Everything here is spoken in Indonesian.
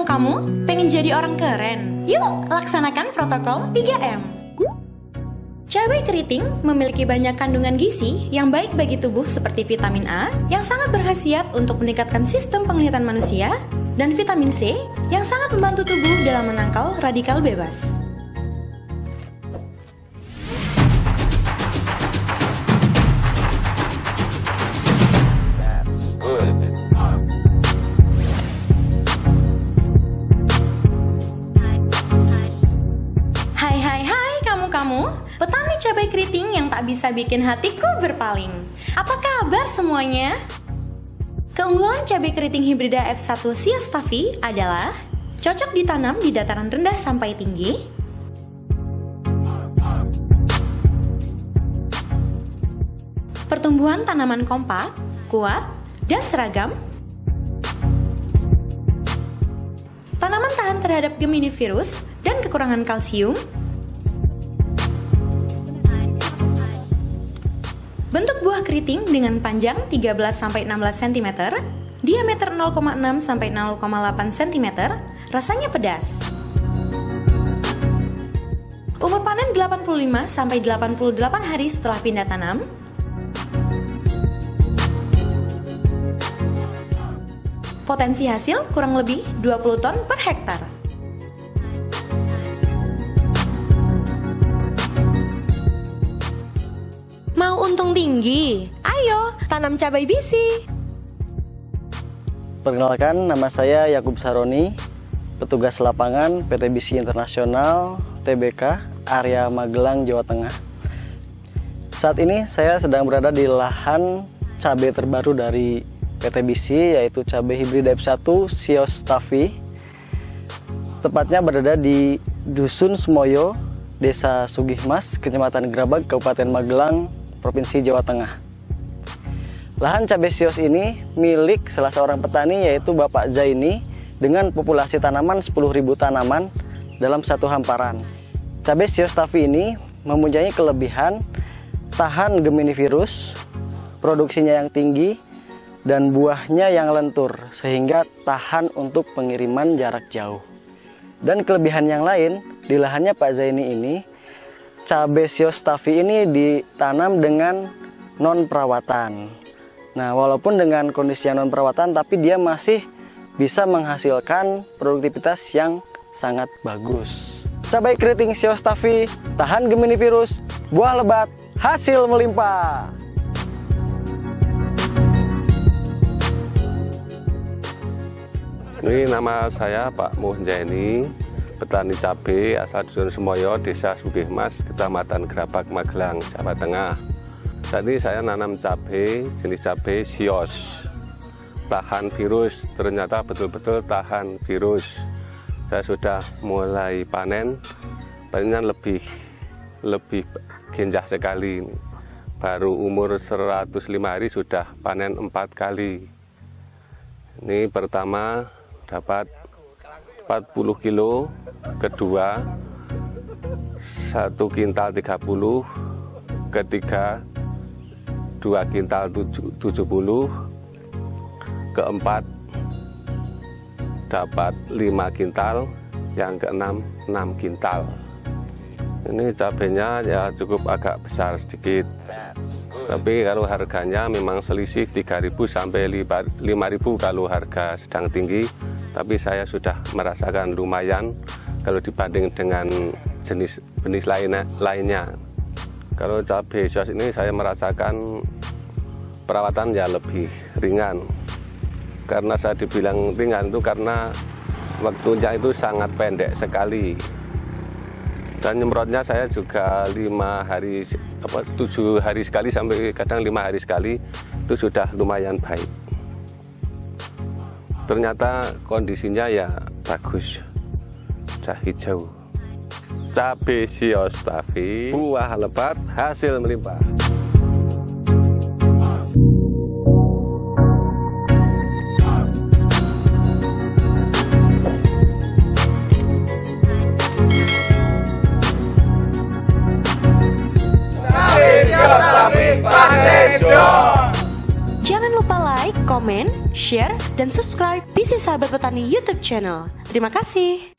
kamu pengen jadi orang keren? Yuk, laksanakan protokol 3M. Cabai keriting memiliki banyak kandungan gizi yang baik bagi tubuh seperti vitamin A yang sangat berkhasiat untuk meningkatkan sistem penglihatan manusia dan vitamin C yang sangat membantu tubuh dalam menangkal radikal bebas. Kamu, petani cabai keriting yang tak bisa bikin hatiku berpaling. Apa kabar semuanya? Keunggulan cabai keriting hibrida F1 Sios Taffy adalah cocok ditanam di dataran rendah sampai tinggi, pertumbuhan tanaman kompak, kuat, dan seragam, tanaman tahan terhadap Gemini virus dan kekurangan kalsium, bentuk buah keriting dengan panjang 13-16 cm, diameter 0,6-0,8 cm, rasanya pedas. Umur panen 85-88 hari setelah pindah tanam. Potensi hasil kurang lebih 20 ton per hektar. Mau untung tinggi? Ayo, tanam cabai bisi. Perkenalkan, nama saya Yakub Saroni, petugas lapangan PT Bisi Internasional TBK, area Magelang, Jawa Tengah. Saat ini saya sedang berada di lahan cabai terbaru dari PT Bisi, yaitu cabai hibrid F1 Sios Taffy. Tepatnya berada di Dusun Semoyo, Desa Sugihmas, Kecamatan Grabag, Kabupaten Magelang, Provinsi Jawa Tengah. Lahan cabai sios ini milik salah seorang petani, yaitu Bapak Zaini, dengan populasi tanaman 10.000 tanaman dalam satu hamparan. Cabai sios Taffy ini mempunyai kelebihan tahan Gemini virus, produksinya yang tinggi, dan buahnya yang lentur sehingga tahan untuk pengiriman jarak jauh. Dan kelebihan yang lain di lahannya Pak Zaini ini, cabai sios Taffy ini ditanam dengan non perawatan. Nah, walaupun dengan kondisi yang non perawatan, tapi dia masih bisa menghasilkan produktivitas yang sangat bagus. Cabai keriting sios Taffy, tahan Gemini virus, buah lebat, hasil melimpah. Ini nama saya Pak Muhjaini, petani cabai asal Dusun Semoyo, Desa Sugihmas, Kecamatan Grabag, Magelang, Jawa Tengah. Saat ini saya nanam cabai, jenis cabai sios, tahan virus. Ternyata betul-betul tahan virus. Saya sudah mulai panen, panennya lebih genjah sekali. Baru umur 105 hari sudah panen 4 kali. Ini pertama dapat 40 kilo, kedua 1 kintal 30, ketiga 2 kintal 70, keempat dapat 5 kintal, yang keenam 6 kintal. Ini cabainya ya cukup agak besar sedikit, tapi kalau harganya memang selisih 3.000 sampai 5.000 kalau harga sedang tinggi. Tapi saya sudah merasakan lumayan kalau dibanding dengan jenis benih lainnya. Kalau cabai sios ini saya merasakan perawatan ya lebih ringan. Karena saya dibilang ringan itu karena waktunya itu sangat pendek sekali. Dan nyemprotnya saya juga 7 hari sekali sampai kadang 5 hari sekali, itu sudah lumayan baik. Ternyata kondisinya ya bagus, sudah hijau. Cabai sios Taffy, buah lebat, hasil melimpah. Jangan lupa like, komen, share, dan subscribe Bisi Sahabat Petani YouTube channel. Terima kasih.